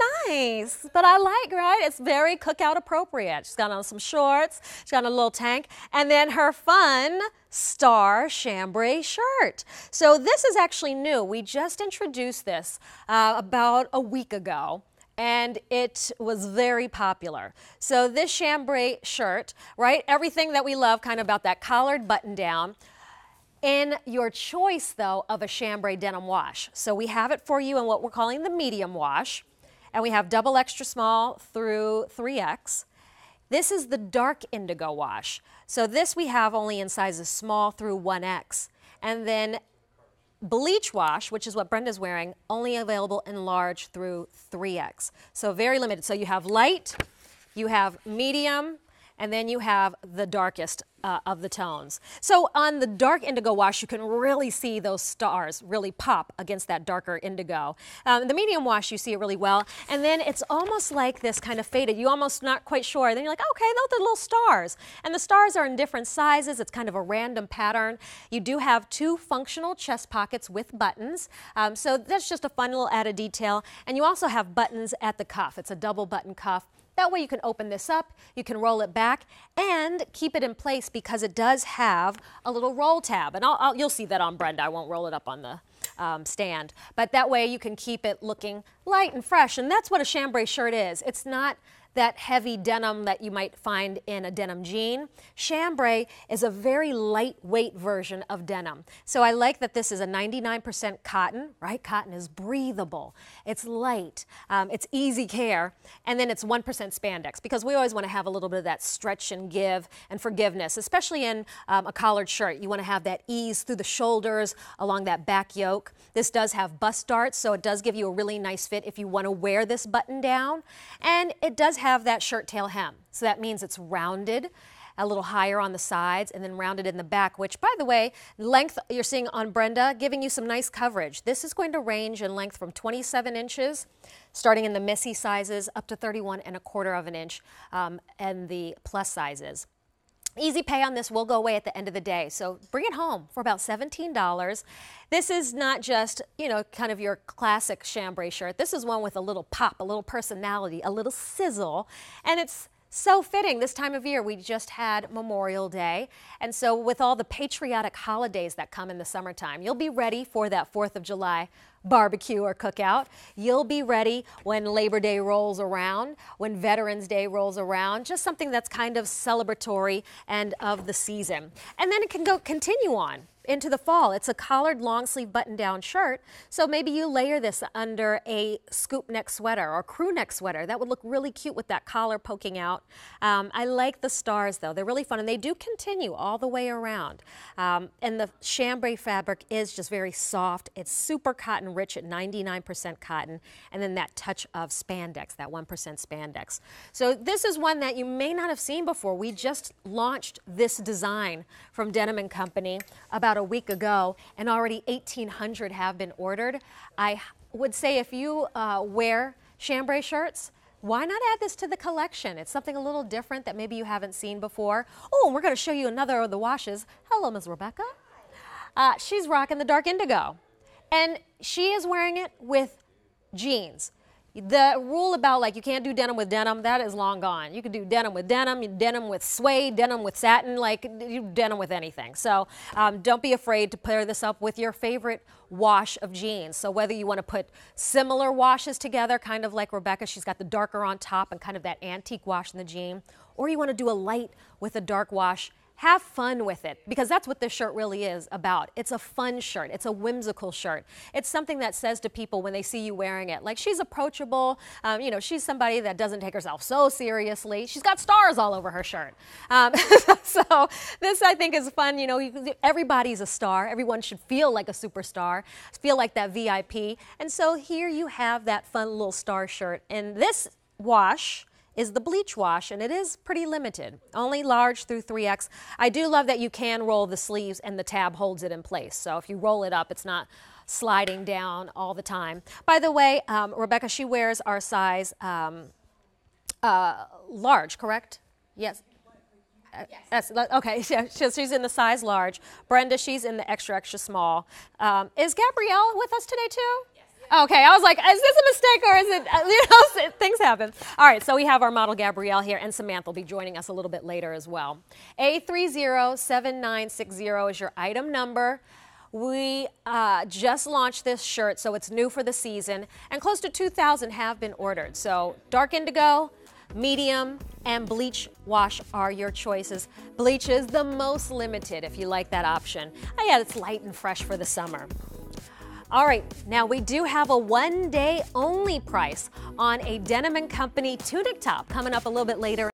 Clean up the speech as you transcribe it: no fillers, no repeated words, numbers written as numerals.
nice, but I like, right? It's very cookout appropriate. She's got on some shorts, she's got on a little tank, and then her fun star chambray shirt. So this is actually new. We just introduced this about a week ago, and it was very popular. So this chambray shirt, right? Everything that we love kind of about that collared button down. In your choice, though, of a chambray denim wash. So we have it for you in what we're calling the medium wash, and we have double extra small through 3X. This is the dark indigo wash. So this we have only in sizes small through 1X. And then bleach wash, which is what Brenda's wearing, only available in large through 3X. So very limited. So you have light, you have medium, and then you have the darkest of the tones. So on the dark indigo wash, you can really see those stars really pop against that darker indigo. The medium wash, you see it really well. And then it's almost like this kind of faded. You almost not quite sure. Then you're like, okay, those are little stars. And the stars are in different sizes. It's kind of a random pattern. You do have 2 functional chest pockets with buttons. So that's just a fun little added detail. And you also have buttons at the cuff. It's a double button cuff. That way you can open this up, you can roll it back, and keep it in place because it does have a little roll tab. And you'll see that on Brenda. I won't roll it up on the stand. But that way you can keep it looking light and fresh. And that's what a chambray shirt is. It's not that heavy denim that you might find in a denim jean. Chambray is a very lightweight version of denim. So I like that this is a 99% cotton, right? Cotton is breathable, it's light, it's easy care, and then it's 1% spandex, because we always want to have a little bit of that stretch and give and forgiveness, especially in a collared shirt. You want to have that ease through the shoulders, along that back yoke. This does have bust darts, so it does give you a really nice fit if you want to wear this button down, and it does have that shirt tail hem. So that means it's rounded a little higher on the sides and then rounded in the back, which, by the way, length you're seeing on Brenda, giving you some nice coverage. This is going to range in length from 27 inches, starting in the Missy sizes, up to 31¼ of an inch, and the plus sizes. Easy pay on this will go away at the end of the day, so bring it home for about $17. This is not just, you know, kind of your classic chambray shirt. This is one with a little pop, a little personality, a little sizzle, and it's so fitting this time of year. We just had Memorial Day, and so with all the patriotic holidays that come in the summertime, you'll be ready for that 4th of July barbecue or cookout. You'll be ready when Labor Day rolls around, when Veterans Day rolls around, just something that's kind of celebratory and of the season. And then it can continue on into the fall. It's a collared long sleeve button down shirt, so maybe you layer this under a scoop neck sweater or crew neck sweater. That would look really cute with that collar poking out. I like the stars though. They're really fun, and they do continue all the way around. And the chambray fabric is just very soft. It's super cotton rich at 99% cotton, and then that touch of spandex, that 1% spandex. So this is one that you may not have seen before. We just launched this design from Denim & Company about a week ago, and already 1,800 have been ordered. I would say if you wear chambray shirts, why not add this to the collection? It's something a little different that maybe you haven't seen before. Oh, and we're going to show you another of the washes. Hello, Ms. Rebecca. She's rocking the dark indigo, and she is wearing it with jeans. The rule about like you can't do denim with denim, that is long gone. You can do denim with denim, denim with suede, denim with satin, like you denim with anything. So don't be afraid to pair this up with your favorite wash of jeans. So whether you want to put similar washes together, kind of like Rebecca, she's got the darker on top and kind of that antique wash in the jean, or you want to do a light with a dark wash, have fun with it, because that's what this shirt really is about. It's a fun shirt. It's a whimsical shirt. It's something that says to people when they see you wearing it, like, she's approachable. You know, she's somebody that doesn't take herself so seriously. She's got stars all over her shirt. So this, I think, is fun. You know, everybody's a star. Everyone should feel like a superstar, feel like that VIP. And so here you have that fun little star shirt. And this wash is the bleach wash, and it is pretty limited, only large through 3X. I do love that you can roll the sleeves and the tab holds it in place. So if you roll it up, it's not sliding down all the time. By the way, Rebecca, she wears our size large, correct? Yes. Yes. Okay, she's in the size large. Brenda, she's in the extra, extra small. Is Gabrielle with us today too? Okay, I was like, is this a mistake or is it, you know, happen. All right, so we have our model Gabrielle here, and Samantha will be joining us a little bit later as well. A307960 is your item number. We just launched this shirt, so it's new for the season, and close to 2,000 have been ordered. So dark indigo, medium, and bleach wash are your choices. Bleach is the most limited if you like that option. Oh yeah, it's light and fresh for the summer. All right, now we do have a one-day only price on a Denim & Company tunic top coming up a little bit later.